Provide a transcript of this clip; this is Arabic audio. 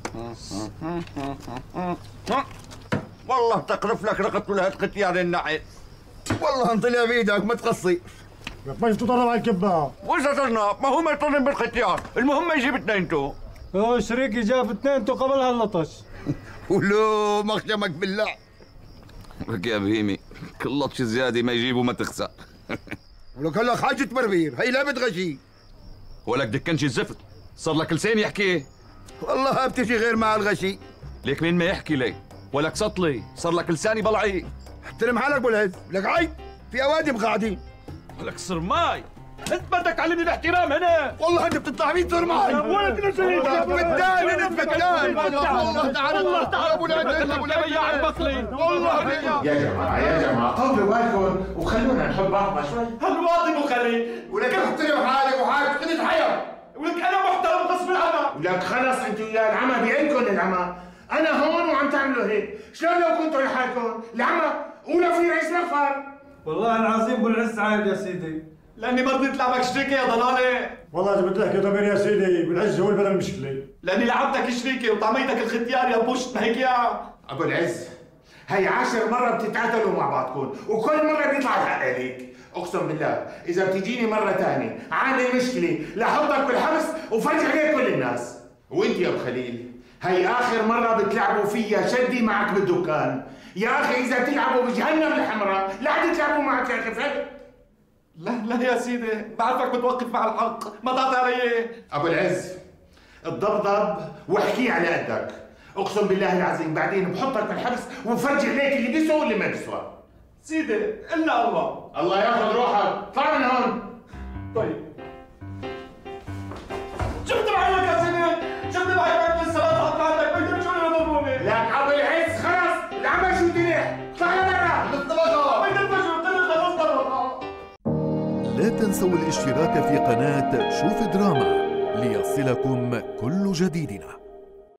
والله تقرف لك رقبته لهالختيار النعيس. والله انطلع بايدك ما تقصي. ما تضرب على الكبه. واذا صرنا ما هو ما يطلب بالختيار، المهم ما يجيب اثنينتو. شريكي جاب اثنينتو قبل هاللطش. ولو مخشمك بالله. لك يا بهيمي كل لطش زياده ما يجيبه ما تخسر. ولك هلا حاجة بربير، هي لعبة غشي. ولك دكنش الزفت، صار لك لسان يحكي. والله بتجي غير مع الغشي. ليك مين ما يحكي لي، ولك سطلي، صار لك لساني بلعي. احترم حالك ابو العز، لك عيب، في اوادم قاعدين. ولك صرماي، انت بدك تعلمني الاحترام هنا. والله انت بتطلع مين صرماي؟ ولك نسيت بدان انت بدان. والله تعال ابو العز ابو العز يا البطلي. والله يا جماعه طولوا بالكم وخلونا نحب بعضنا شوي. هالواطي مخلي. ولك احترم حالك وحالك خذ حياه. ولك انا محترم غصب عنك. ولك خلص انتوا يا العمى بعينكم العمى. انا هون وعم تعملوا هيك، شلون لو كنتوا لحالكم؟ العمى ولا في رئيس مغفر. والله العظيم ابو العز عايب يا سيدي. لاني ما رضيت لعبك شريكي يا ضلالي. والله اذا بدك يا ضمير يا سيدي ابو العز هو اللي بدل المشكله. لاني لعبتك شريكي وطعميتك الختيار يا بوش هيك يا ابو العز هي 10 مرة بتتقاتلوا مع بعضكم وكل مرة بيطلع الحق عليك. اقسم بالله اذا بتجيني مرة ثانية عامل مشكلة لحطك بالحبس وفرج عليك كل الناس. وانت يا ابو خليل هي اخر مرة بتلعبوا فيها شدي معك بالدكان. يا اخي اذا بتلعبوا بجهنم الحمراء لا عاد تلعبوا معك يا اخي فهمت؟ لا يا سيدي بعرفك بتوقف مع الحق ما تعطي علي. ابو العز الضبضب واحكيه على قدك. اقسم بالله العظيم بعدين بحطك بالحبس وبفرج عليك اللي بيسوى واللي ما بيسوى. سيدي الا الله ياخذ روحك، طلع من هون. طيب شفت بعينك يا سيدي، شفت بعينك لسه لا تحط عندك بدك شو اللي يضربوني. لك ابو العز خلص العمل شو تريح، طلع برا. بدك الفجر قلت لي خلص ضرب. لا تنسوا الاشتراك في قناة شوف دراما ليصلكم كل جديدنا.